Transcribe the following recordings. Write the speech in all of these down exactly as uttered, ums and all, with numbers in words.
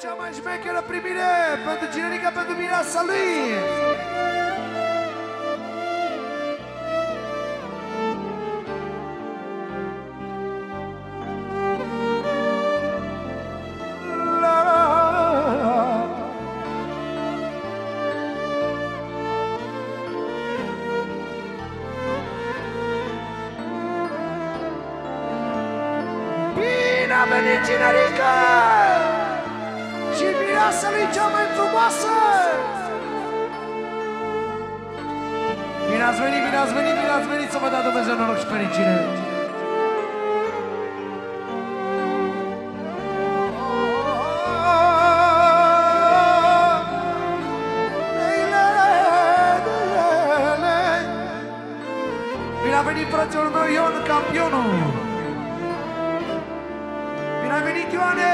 Cea mai șmecheră primire pentru Ginerica, pentru mireasa lui. Bine a venit Ginerica! Și mireasa lui cea mai frumoasă! Bine ați venit, bine ați venit, bine ați venit, să vă dea Dumnezeu noroc și fericire! Bine a venit frățiul meu Ion, campionul! Bine a venit Ioane!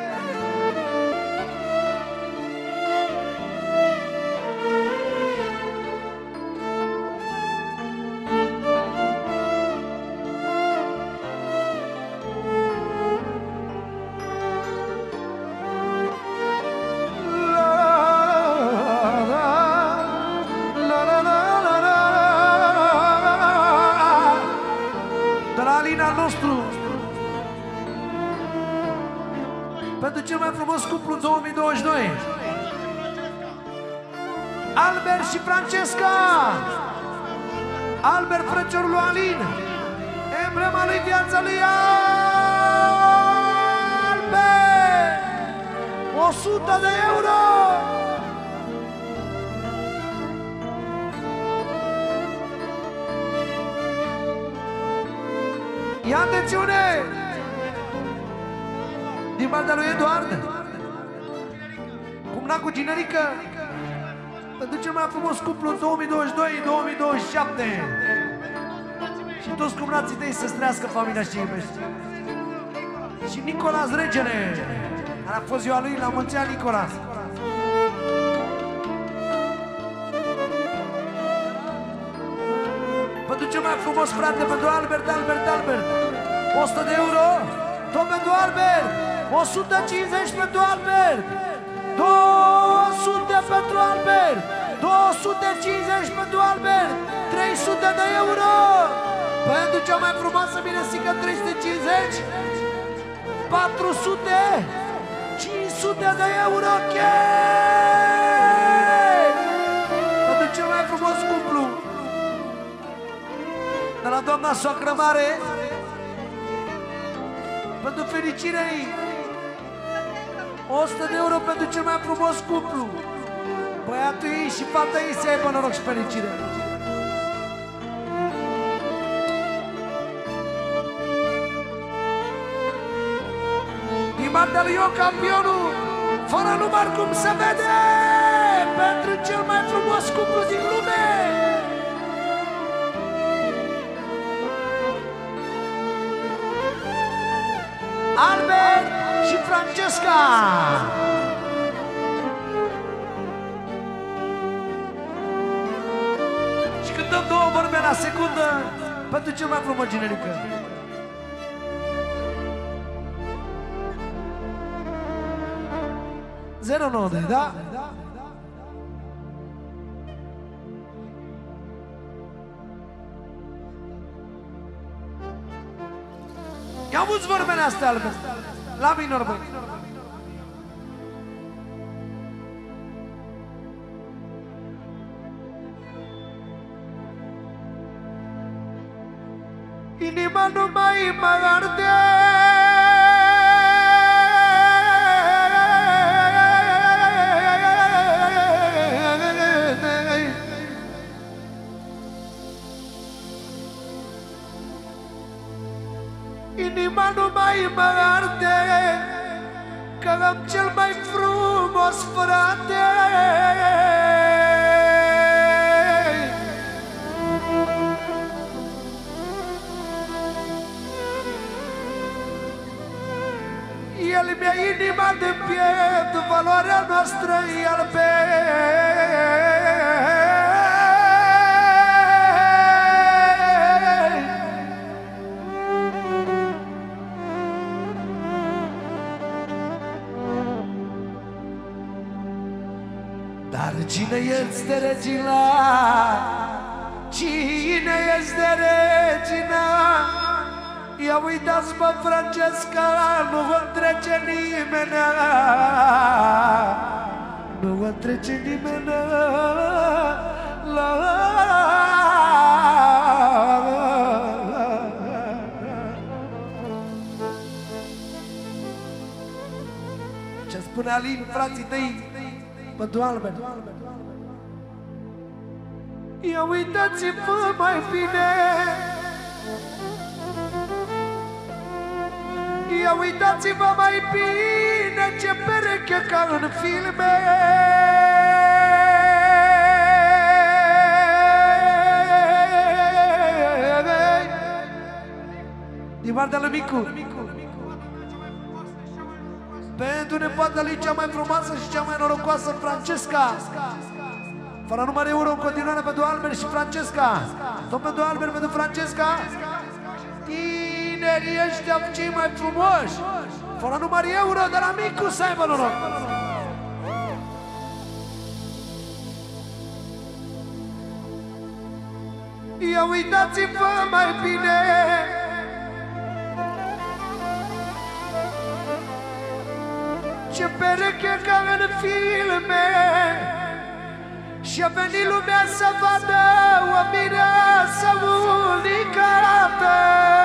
De la Alina al nostru, pentru cel mai frumos cuplu două mii douăzeci și doi, Albert și Francesca. Albert, frățiorul lui Alin, emblema lui, viața lui Albert, o sută de euro. Ia atențiune! Din partea lui Eduard, cumna cu Ginerică, pentru cel mai frumos cuplu două mii douăzeci și doi două mii douăzeci și șapte. Și toți cumnații tăi să-ți trăiască familia și iubești. Și Nicolas Regele, care a fost ziua lui, la mulți ani, Nicolas. Pentru cel mai frumos frate, pentru Albert, Albert, Albert, o sută de euro, tot pentru Albert, o sută cincizeci pentru Albert, două sute pentru Albert, două sute cincizeci pentru Albert, trei sute de euro, pentru cea mai frumoasă miresică trei sute cincizeci, patru sute, cinci sute de euro, okay! Pentru cel mai frumos cuplu, de la doamna soacră mare, pentru fericirea ei, o sută de euro pentru cel mai frumos cuplu, băiatul ei și fata ei să aibă noroc și fericire. Din partea lui Ion, campionul, fără număr cum se vede, pentru cel mai frumos cuplu din lume. Albert și Francesca. Și cântăm două vorbe la secundă pentru cel mai frumos Ginerică. zero nouă, da? Ia mulți vorbele astea, Albert, la minor, băi. Inima nu mai mă arde, inima nu mai mă arde, că am cel mai frumos frate. El mi-a inima de piet, valoarea noastră e albe. Dar cine este regina? Cine este regina? Ia uitați, mă, Francesca, nu vă trece nimeni, nu vă trece nimeni la... Ce spune Alin, frații tăi, pentru Albert. Ia uitați-vă mai bine, ia uitați-vă mai bine ce pereche ca în filme. Din partea lui Micu, pentru nepoata lui cea mai frumoasă și cea mai norocoasă, Francesca. Fără număr euro în continuare pentru Albert și Francesca. Tot pentru Albert, pentru Francesca. Tinerii ăștia cei mai frumoși. Fără număr euro de la Micu, să aibă noroc. Ia uitați-vă mai bine, ce pereche ca în filme. Și-a venit lumea să vadă o mireasă unicată.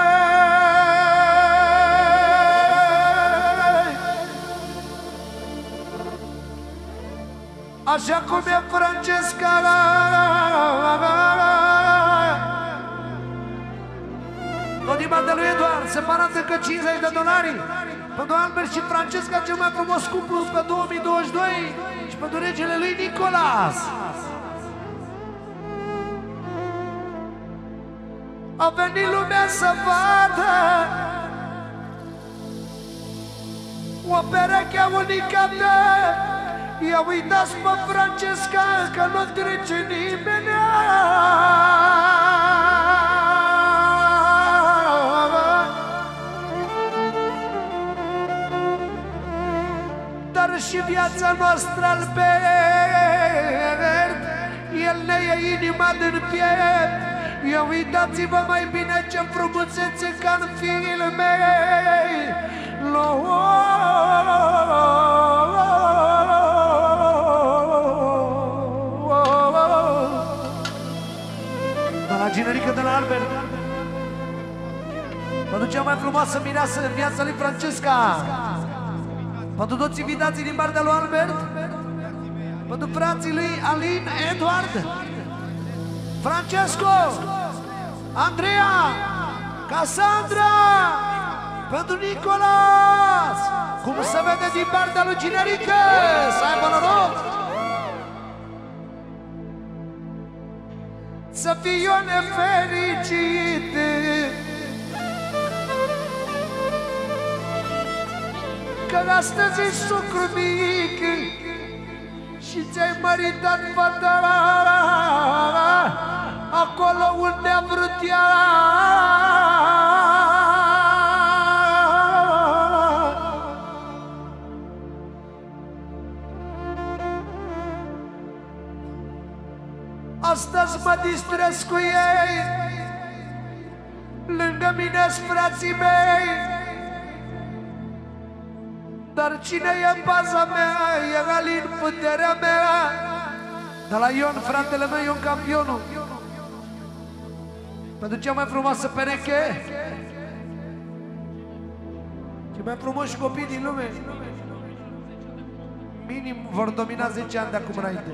Așa cum e Francesca, tot din partea lui Eduard, separat încă cincizeci de dolari. Pentru Albert și Francesca, cel mai frumos cuplu pe două mii douăzeci și doi. Și pentru regele lui Nicolas. A venit lumea să vadă o pereche unicată. Ia uitați, mă, Francesca, că nu trece nimeni. Dar și viața noastră, Albert, el ne e inima din piept. Ia uitați-vă mai bine ce frumusețe ca în filme. De la generică de la Albert, pentru cea mai frumoasă mireasă în viața lui Francesca. Pentru toți invitații din partea lui Albert, pentru frații lui Alin, Eduard, Francesco, Andreea, Cassandra, pentru Nicolas, cum se vede din partea lui Generică, să aibă noroc. Să fiu nefericit, că astăzi e sucru mic și ți-ai măritat fata acolo unde a vrut ea. Astăzi mă distrez cu ei, lângă mine-s frații mei. Dar cine e în baza mea? E Alin, puterea mea. De la Ion, fratele meu, Ion campionul. Pentru cea mai frumoasă pereche, cei mai frumoși copii din lume, minim vor domina zece ani de acum înainte.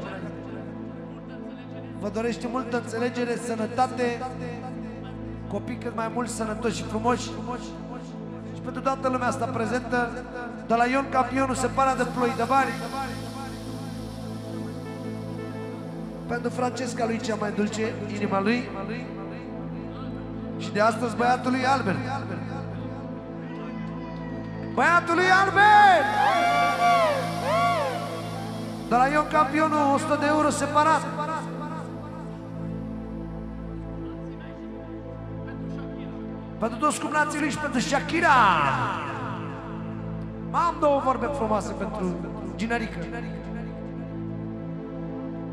Vă dorește multă înțelegere, sănătate, copii cât mai mulți, sănătoși și frumoși. Și pentru toată lumea asta prezentă, de la Ion campionul, separat de ploi de bani. Pentru Francesca lui cea mai dulce, inima lui. Și de astăzi băiatul lui Albert. Băiatul lui Albert! De la Ion campionul, o sută de euro separat. Pentru toți cumnații lui și pentru Shakira. Am două vorbe frumoase pentru Generică.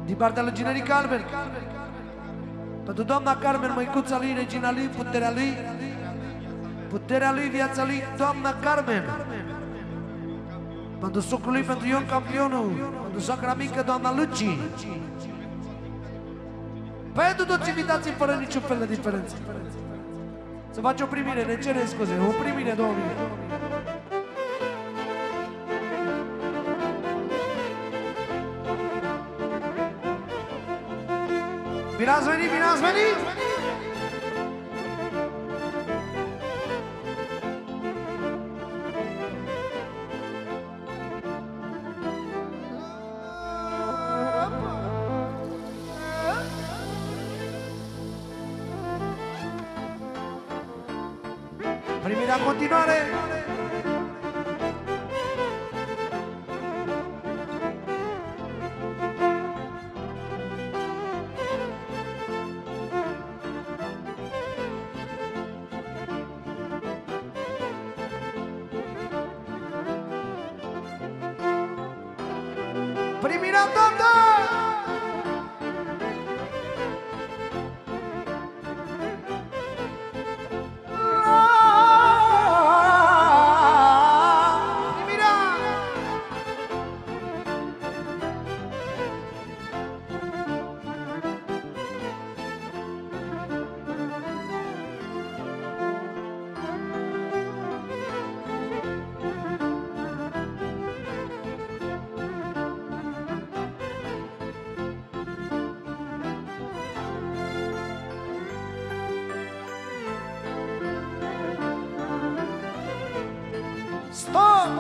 Din partea lui Ginerica Albert. Pentru doamna Carmen, măicuța lui, regina lui, puterea lui, puterea lui, viața lui, doamna Carmen. Pentru socrul lui, pentru Ion Campionul, pentru soacra mică, doamna Luci. Pentru toți invitații fără niciun fel de diferență. Să faci o primire, ne cere scuze, o primire, două minute. Bine ați venit, bine ați venit! Primirea în continuare! Primirea toată! Stop!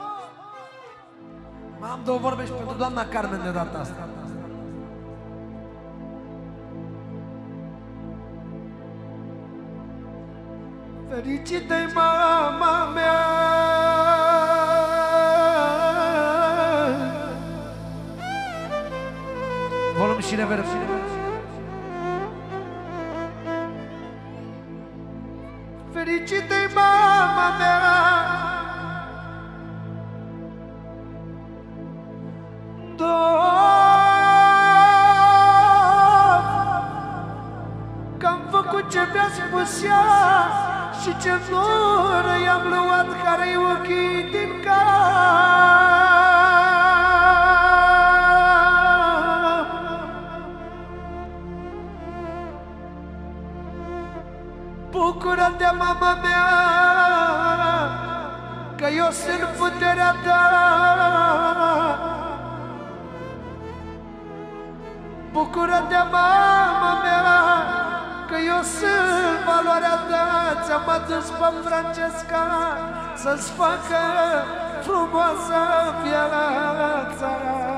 M-am două vorbe și pentru doamna Carmen de data asta. Fericită-i mama mea, volum și reverb. Fericită-i mama mea, că-am făcut ce mi-a spus ea și ce floră i-am luat, care-i ochii din cap. Bucură-te, mama mea, că eu sunt puterea ta. Bucură-te, mama mea, că eu sunt valoarea ta. Ți-am adus pe Francesca să-ți facă frumoasă viața.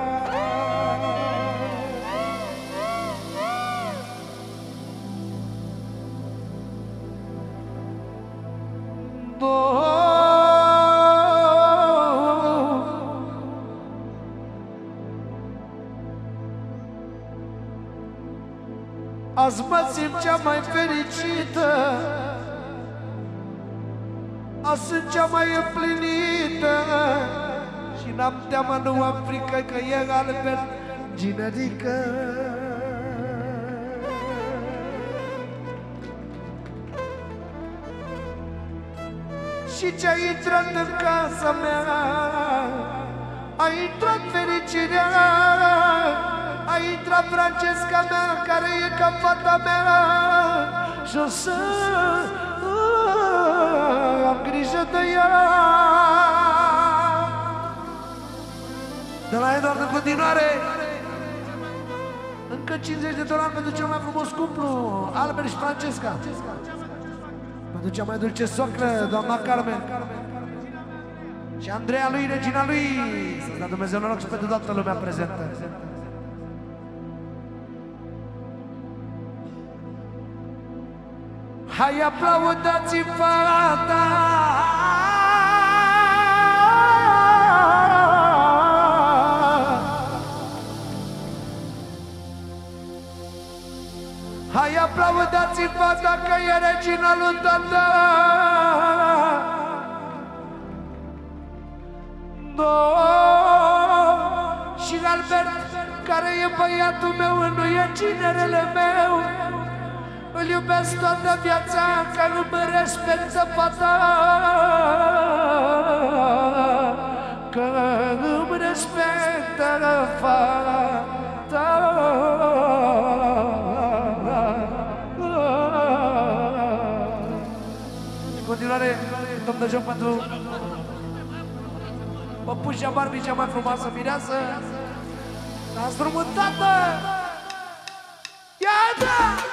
Azi mă simt cea mai fericită, azi sunt cea mai împlinită și n-am teamă, nu am frică, că e Albert Ginerica. Și ce-a intrat în casa mea, a intrat fericirea, a intrat Francesca mea, care e ca fata mea, și o să uh, am grijă de ea. De la Eduard, în continuare, încă cincizeci de dolari pentru cel mai frumos cuplu, Albert și Francesca. Pentru cea mai dulce soacră, doamna Carmen. Și Andreea lui, regina lui. Să-ți dea Dumnezeu noroc și pentru toată lumea prezentă. Hai, aplaudați fata! Hai, aplaudați fata, că e regina lui tata! No! Și Albert, care e băiatul meu, nu e ginerele meu. Îl iubesc toată viața, că îmi respectă fata, că îmi respectă fata. În continuare, dăm de joc pentru păpușa Barbie, cea mai frumoasă mireasă. Dați drumul, tată! Iată!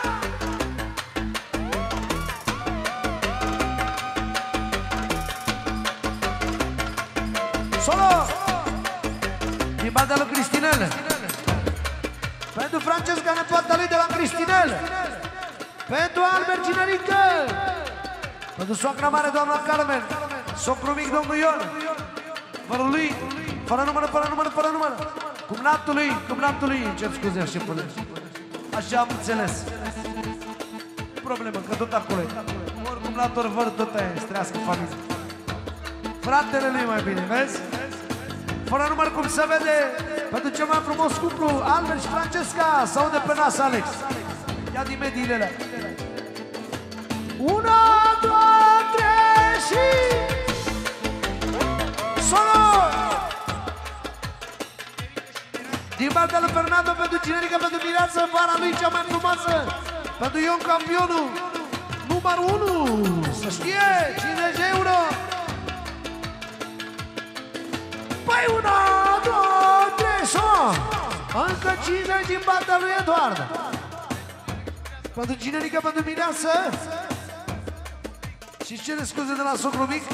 Solo! Din partea lui Cristinel. Pentru Francesca, nepoata lui de la Cristinel. Pentru Albert Cinerică. Pentru soacra mare, doamna Carmen. Socru mic, domnul Ion. Fără lui, fără numără, fără numără, fără numără. Cumnatul lui, cumnatul lui. Încep scuze, așa până. Așa am înțeles. Problemă, că tot acolo e. Ori cumnat, ori văr, tot aia e. Strească familia. Fratele lui mai bine, vezi? Fără număr, cum se vede, pentru cel mai frumos cuplu, Albert și Francesca, s-aude pe nas, Alex. Ia din mediile alea. Una, două, trei și... Solo! Din partea lui Fernando, pentru Cinerica, pentru Mireață, vara lui cea mai frumoasă, pentru Ion campionul, numărul unu, să știe, cincizeci de euro. Păi una, două, trei, solo! Încă cincizeci din partea lui Eduard. Pentru Cinerica, pentru Mireață. Și cere scuze de la socru mic.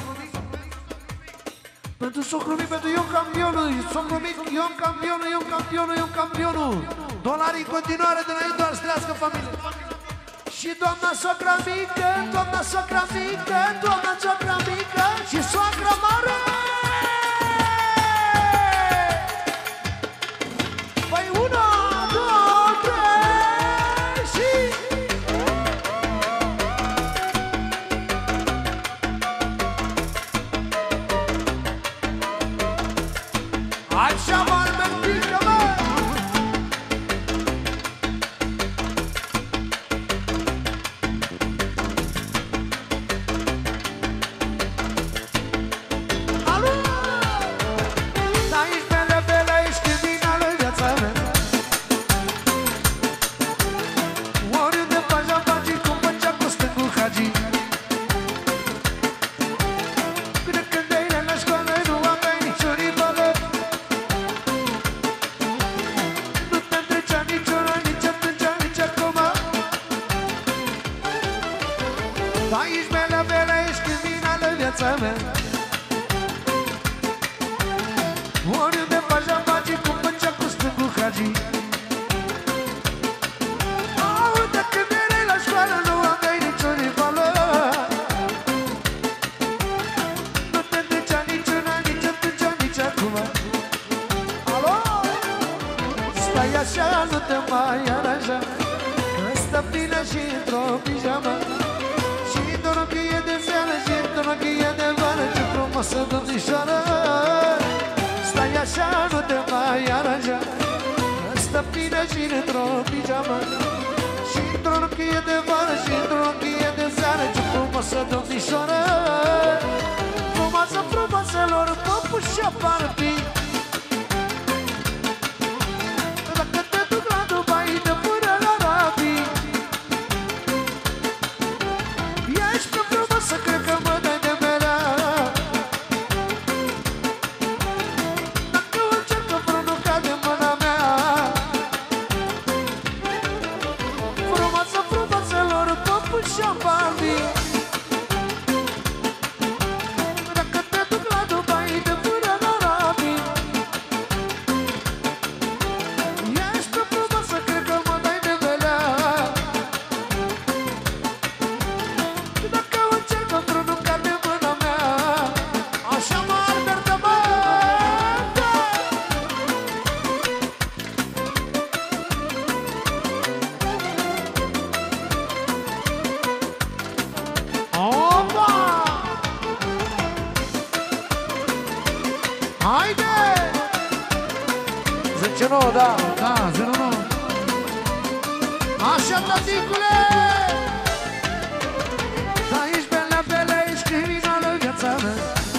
Pentru socru mic, pentru Ion campionul, socru mic, Ion campionul, Ion campionul, Ion campionul. Dolari în continuare de la Eduard, strească familie. Și doamna socra mică, doamna socra mică, doamna socra mică și soacra mare. Păi una, două, trei și... Așa m-ar mertică, mă! Alo! Da, ești bele, bele, ești criminală în viața mea. Oriunde faci afaceri, cum făcea cu stângul Hagi. Până când erai la școală, nu aveai nicio rivală. Nu te întrecea niciuna, nici atunci, nici acum. Da, ești bele, bele, ești criminală în viața mea. Oriunde faci afaceri, cum făcea cu stângul Hagi. Aude, când erai la școală, nu aveai nicio rivală. Nu te întrecea niciuna, nici atunci, nici acum. Alo? Stai așa, nu te mai aranja, că stă plină și într-o pijamă. Și într-o rochie de seară, și într-o rochie de vară, ce frumoasă domnișoară. Stai așa, nu te mai aranja, că stă plină și într-o pijamă. Și într-o rochie de vară, și într-o rochie de seară, ce frumoasă domnișoară. Frumoasă, frumoaselor, păpușa Barbie. Dacă te duc la Dubai, de până la Arabii. Ești prea frumoasă, cred că mă dai de berea. Dacă o încercă vreun nu cade mâna mea. Frumoasă, frumoaselor, păpușa Barbie. Dacă te duc la Dubai, de până la Arabii. Ești prea frumoasă, cred că mă dai de belea. Dacă o încercă vreun nu cade mâna mea. Așa mă Albertă, mă! Opa! Haide! zece nouă, da! Ca zero nouă. Așa, taticule! Da, ești belea, belea, ești criminală viața mea.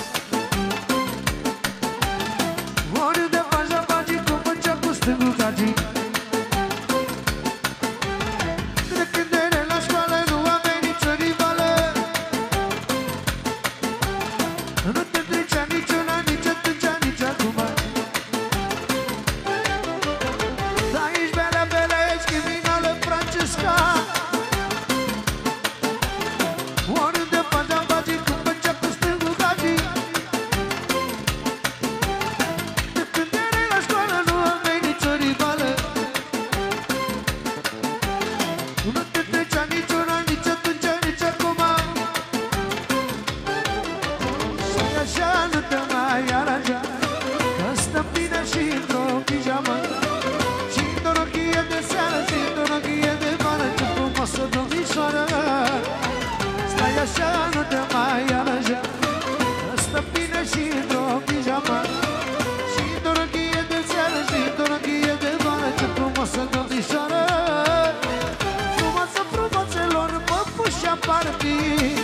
Oriunde faci la bagii, cum făcea cu stângul cagii. De când era la școală, nu aveai nicio rivală. Nu te trecea niciuna, nici atunci, nici acum. Da, ești belea, belea, ești criminală, Francesca. Oriunde faci la bagii, cum făcea cu stângul cagii. De când erai la școală, nu aveai nicio rivală. Nu te trecea niciuna, nici atunci, nici acum. Și așa nu te mai aranja, că stăm bine și într-o pijamă, și într-o rochie de seară, și într-o rochie de vară. Ce frumoasă domnișoară. Stai așa, nu te mai aranja, că stăm bine și într-o pijamă, și într-o rochie de seară, și într-o rochie de vară. Ce frumoasă domnișoară. Frumoasă frumoaselor, păpușa Barbie.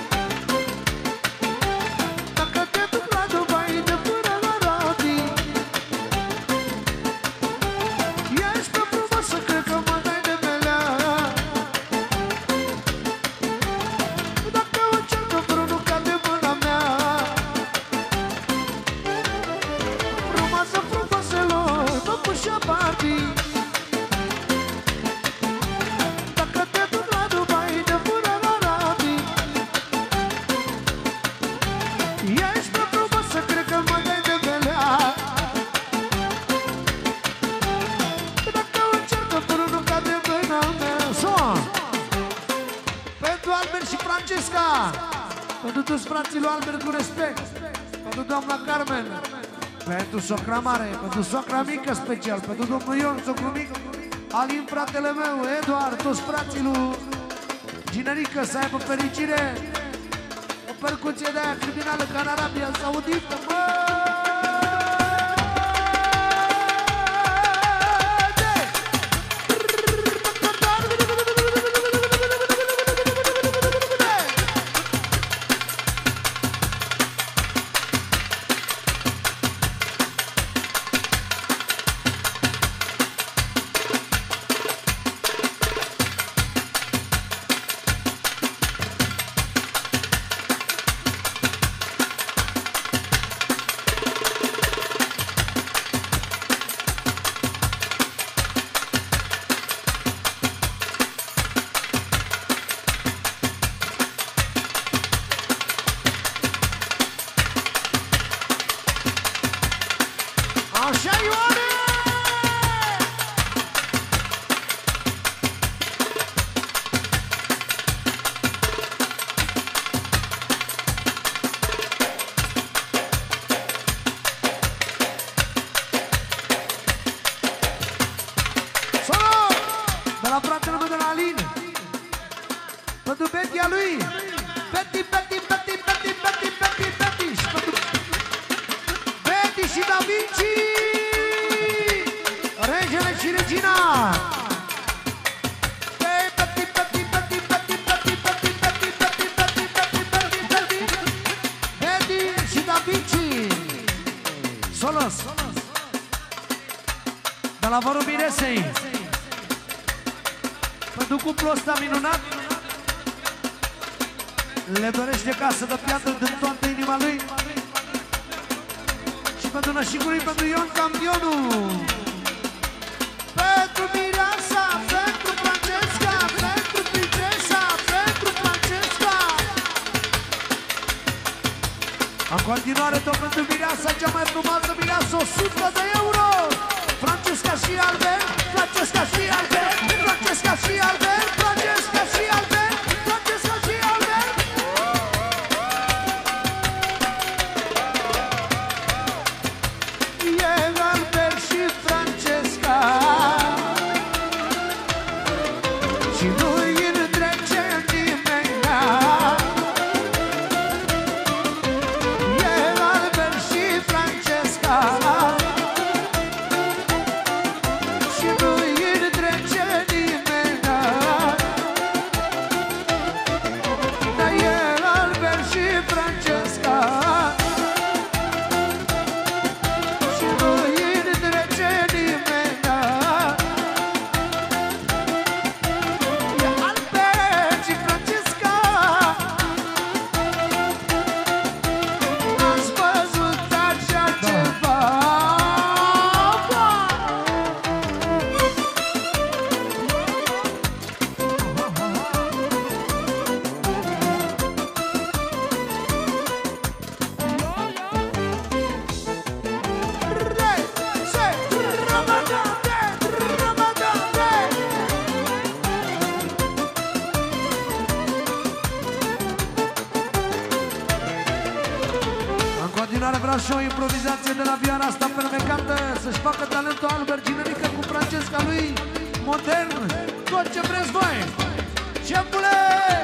Dacă te duc la Dubai, de până la Robi, ești prea frumoasă, cred că mă dai de belea. Dacă o încercă vreunul cade mâna mea. Frumoasă frumoaselor, păpușa Barbie. Dacă te duc la Dubai, de până la Robi, ești prea frumoasă, cred că mă dai de belea. Dacă o încercă vreunul cade mâna mea. Son! Pentru Albert și Francesca, pentru toți frații lui Albert cu respect, pentru doamna Carmen, pentru socra mare, pentru socra mică special, pentru domnul Ion, socru mic, Alin, fratele meu, Eduard, toți frații lui Ginerică, să aibă fericire. O percuție de aia criminală ca în Arabia Saudită, mă! Așa, Ioane! Salut! De la fratele meu de la Alin, pentru Betia lui, Beti, Beti, Beti, Beti, Beti, Beti, Beti, și pentru Beti și Da Vinci, regele și regina. Beti, Beti, Beti, Beti, Beti, Beti, Beti, Beti, Beti, Beti, Beti, Beti, Beti și Da Vinci. Solos, de la Vărul Miresei, pentru cuplul ăsta minunat, le dorește casă de piatră din toată inima lui. Și pentru nășicului, pentru Ion campionul, pentru Mireasa, pentru Francesca, pentru Prințesa, pentru Francesca. În continuare tot pentru Mireasa, cea mai frumoasă Mireasa, o sută de euro. Francesca și Albert, Francesca și Albert, Francesca și Albert, Francesca și Albert, Francesca și Albert. E Albert și Francesca, și nu-i întrece nimeni. E Albert și Francesca, vrea și o improvizație de la vioara asta fermecantă, să-și facă talentul Albert Ginerică cu Francesca lui, modern, tot ce vreți voi. Șefule!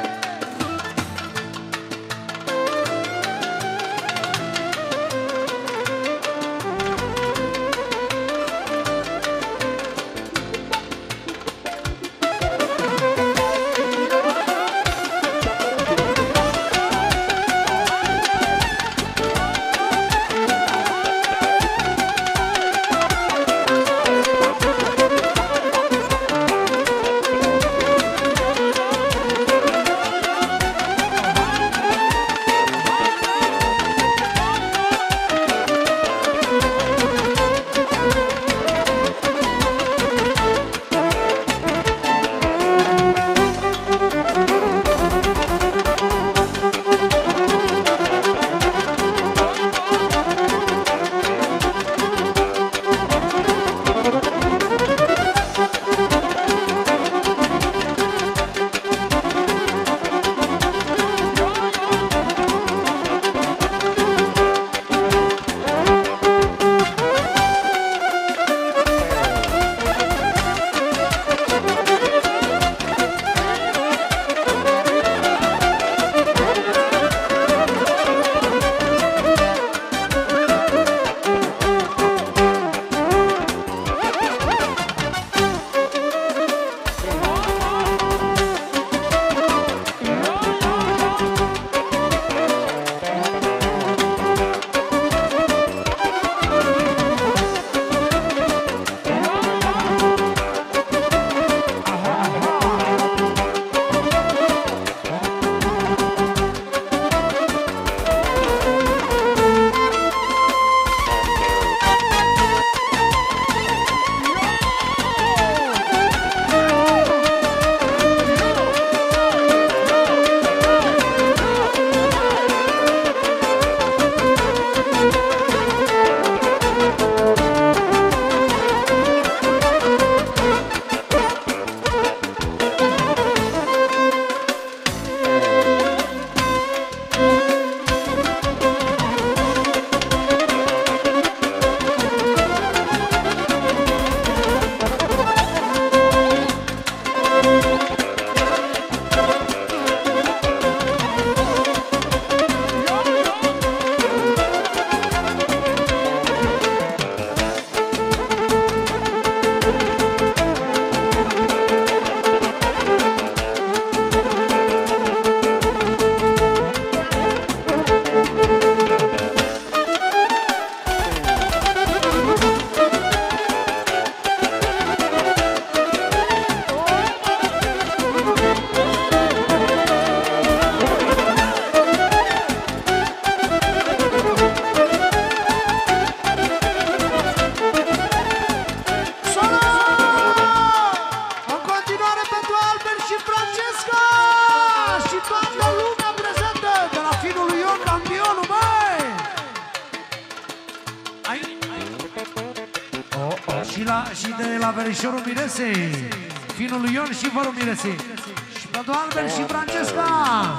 Și de la verișorul Miresei, finul lui Ion și vărul Miresei. Și pentru Albert și Francesca.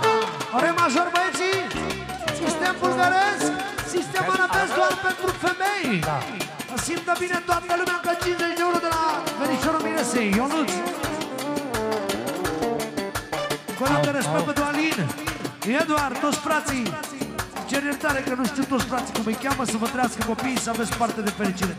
Ore major, băieții, sistem bulgăresc, sistem arabesc doar pentru femei. Simtă bine toată lumea că cincizeci de euro de la verișorul Miresei. Ionuț. Cu ăla de respect pentru Alin, Eduard, toți frații. Cer iertare că nu știu toți frații cum îi cheamă, să vă trăiască copiii, să aveți parte de fericire.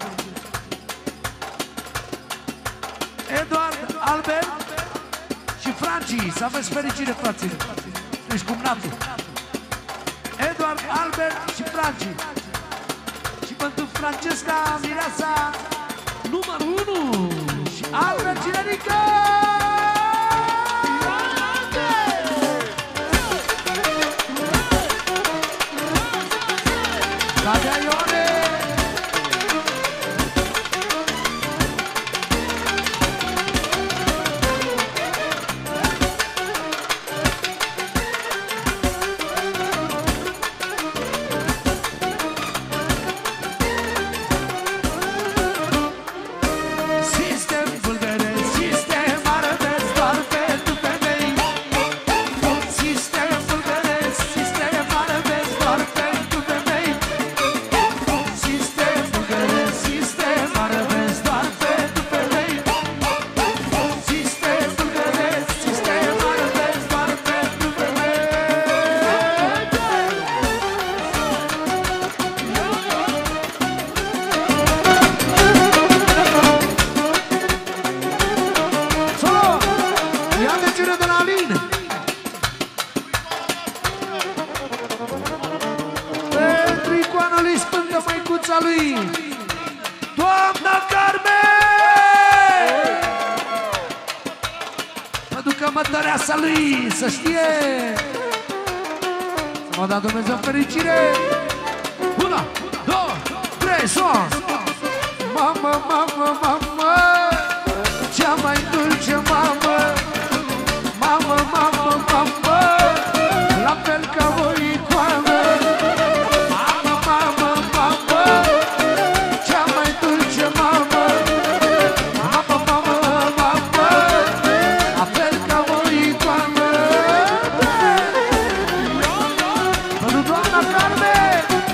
Eduard, Albert și Franci, să aveți fericire, frații. Deci cumnatul. Eduard, Albert și Franci. Și pentru Francesca, mireasa numărul unu. Și Albert Ginerică! Cadea Ione! Sistem bulgări lui doamna Carmen! Mă ducă mătăreasa lui, să știe! Să mă da Dumnezeu fericire! Una, două, trei, sus! Mamă, mamă, mamă! Cea mai dulce mamă! Mamă, mamă, mamă! La fel ca o icoană! Mamă, mamă, mamă! Cea mai dulce mamă! Mamă, mamă, mamă! La fel ca o icoană! Pentru doamna Carmen!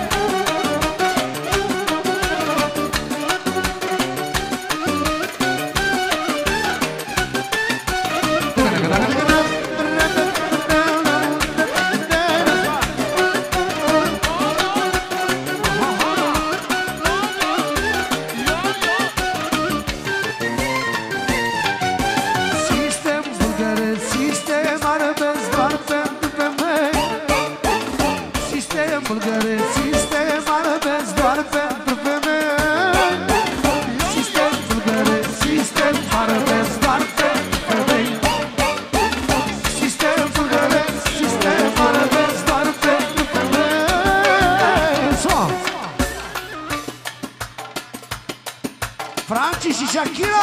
Franci și Shakira!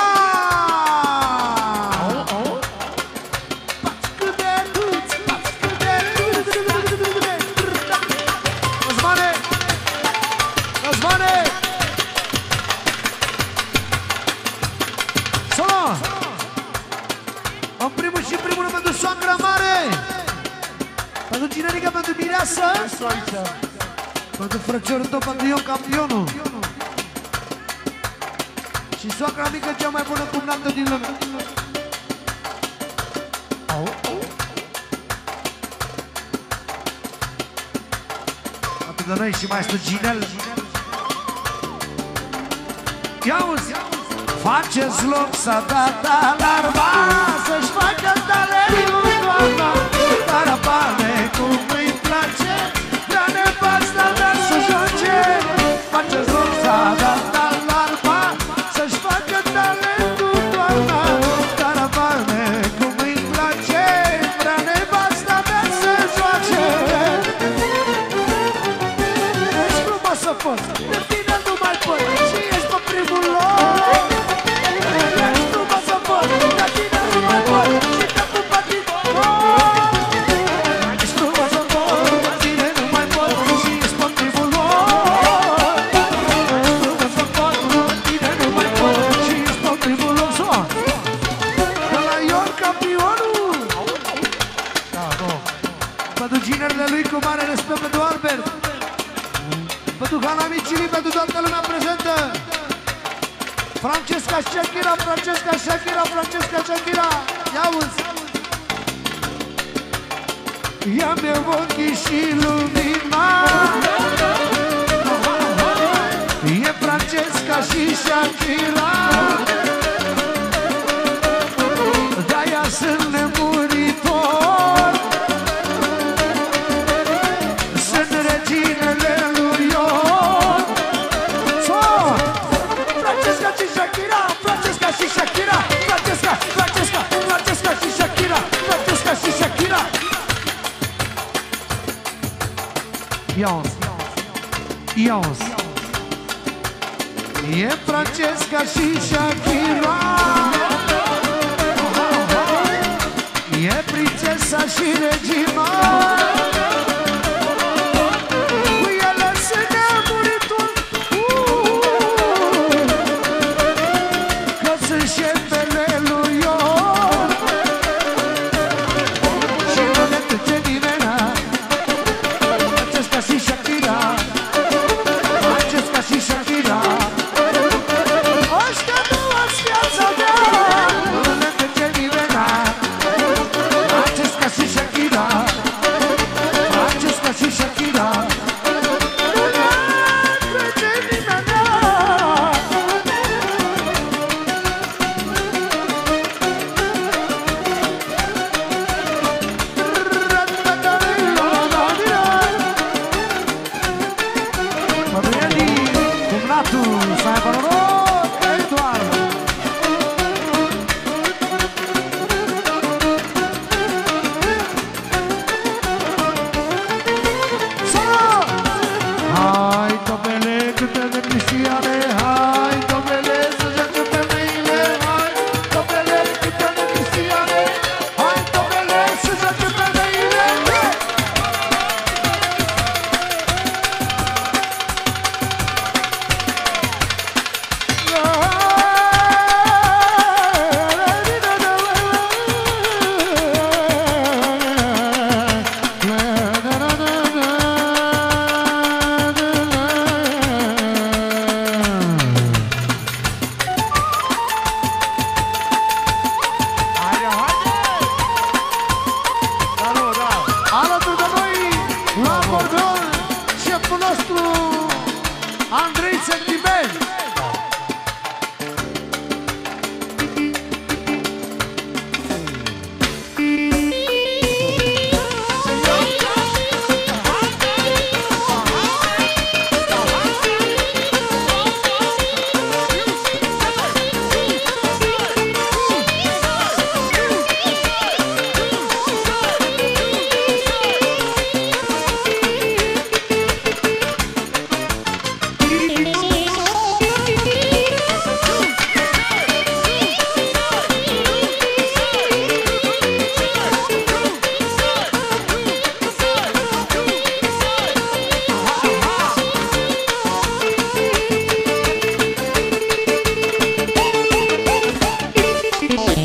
Răzvane! Răzvane! Solo! În primul și în primul rând pentru soacra mare! Pentru cinerică, pentru mireasă! Pentru frăciorul tău, pentru Ion campionul! Și soacra mică, cea mai bună cumnată din lume. Au, au. Atât de noi și maestru Ginel. Ia-uzi! Faceți loc să dat alarma, să-și facă talentul doamna, dar apare cum îi place, vrea nevasta dar să joace. Faceți loc să dat alarma, să-și facă talentul doamna, dar apare cum îi place, vrea nevasta dar să joace. Ești frumos să fost, de tine nu mai pot, și ești pe primul loc. Ești frumos să fost, de tine nu mai pot, și te pupa din tot. Ești frumos să fost, de tine nu mai pot, și ești pe primul loc. Ești frumos să fost, de tine nu mai pot, și ești pe primul loc. De la Ion campionul. Pentru ginerele lui cu mare respect pentru Albert, pentru Hana Micili, pentru toată lumea prezentă. Francesca Shakira, Francesca Shakira, Francesca Shakira. Ia-uzi! Ia-mi ochii și lumina, e Francesca și Shakira, de-aia sunt nemuritor, sunt reginele lui Ion. Francesca și Shakira, Francesca și Shakira, Francesca, Francesca, Francesca și Shakira, Francesca și Shakira. Ia-uzi, ia-uzi. E Francesca și Shakira, e prințesa și regina, cu ele se neamuritul, că sunt șefele lui Ion. Și nu le trece nimeni, Francesca și Shakira, Francesca și Shakira. Ăștia nu ați viața mea, nu le trece nimeni, Francesca și Shakira.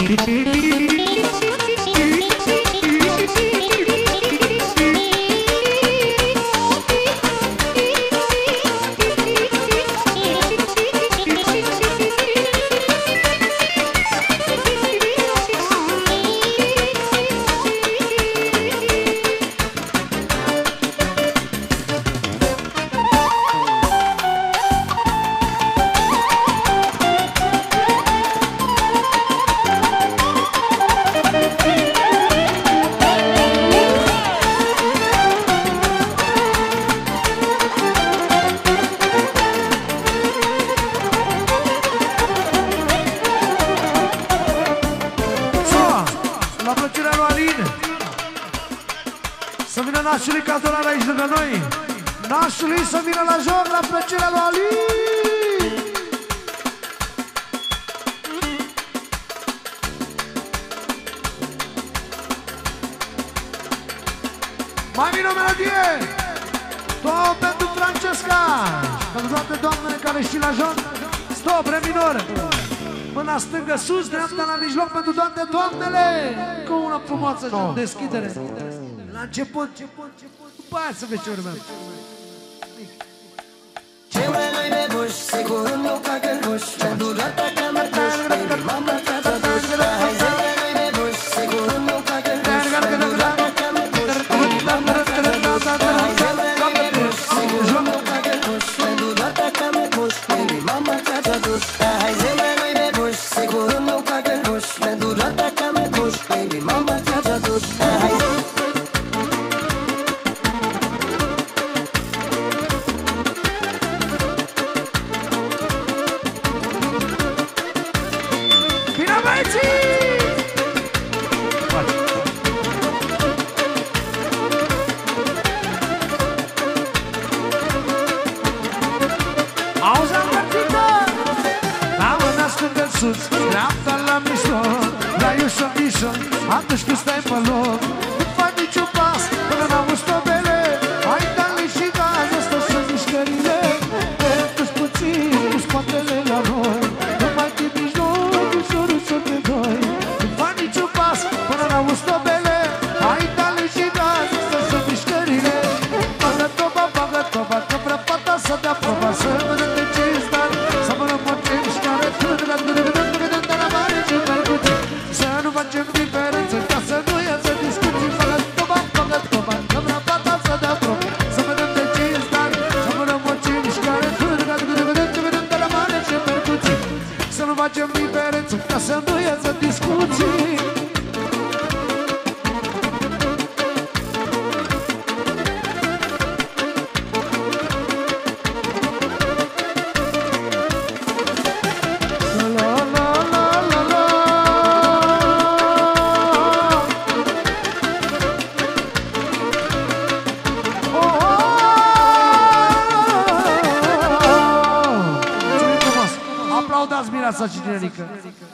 Să vină nașului Catoran aici lângă noi. Nașului să vină la joc, la plăcerea lui Alin. Mai vine o melodie. Tot pentru Francesca. Pentru toate doamnele care știu la joc. Stop, re minor. Mâna stângă sus, dreapta la mijloc pentru toate doamnele. Cu una frumoasă deschidere. La început, după aia să vezi ce urmează. Ce mai noi nebuși, sigur nu ca gânduși, pentru durata ca mărtuși, baby mama ta ta duși. Hai zi mai noi nebuși, sigur nu ca gânduși, pentru durata ca mărtuși, baby mama ta ta duși. Hai zi mai noi nebuși, sigur nu ca gânduși, pentru durata ca mărtuși, baby mama ta ta duși. Hai zi mai noi nebuși, sigur nu ca gânduși, pentru durata ca mărtuși, baby mama ta ta duși. Hai zi. Dreapta la mijloc, la ușor, ușor, atunci când stai pe loc. Nu faci niciun pas până n-auzi tobele. Ai tale și gaz, ăsta sunt mișcările. Te-ntuși puțin cu spatele la noi. Nu mai timp mijloc, ușor, ușor de doi. Nu faci niciun pas până n-auzi tobele. Ai tale și gaz, ăsta sunt mișcările. Bagă toba, bagă toba, că vrea fata să dea proba. Să vădă de ce ești dar, să mă rămâne mișcare. Să nu facem diferență, ca să nu iasă discuții. Fără toba, bagă toba, că vrea fata să dea proba. Să vedem de ce ești dar, să mă rămâne mișcare. Să nu facem diferență, ca să nu iasă discuții. Aplaudați Mireasa și Generică.